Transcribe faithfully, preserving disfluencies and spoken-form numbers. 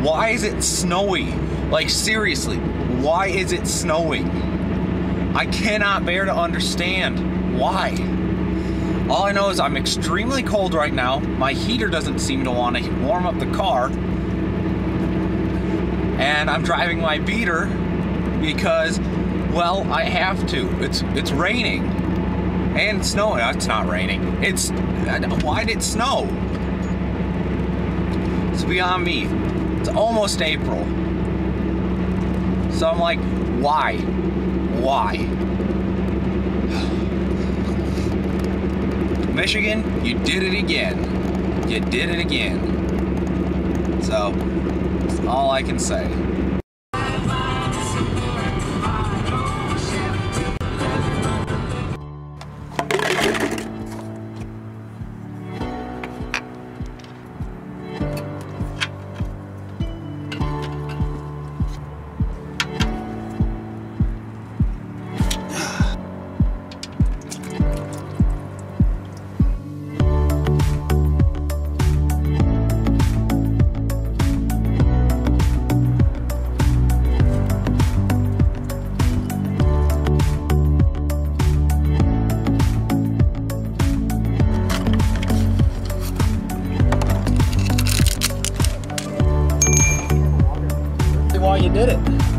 Why is it snowy? Like, seriously, why is it snowing? I cannot bear to understand why. All I know is I'm extremely cold right now. My heater doesn't seem to want to warm up the car. And I'm driving my beater because, well, I have to. It's it's raining and snowing. It's not raining. It's, why did it snow? It's beyond me. It's almost April. So I'm like, why? Why? Michigan, you did it again. You did it again. So, that's all I can say. Why you did it.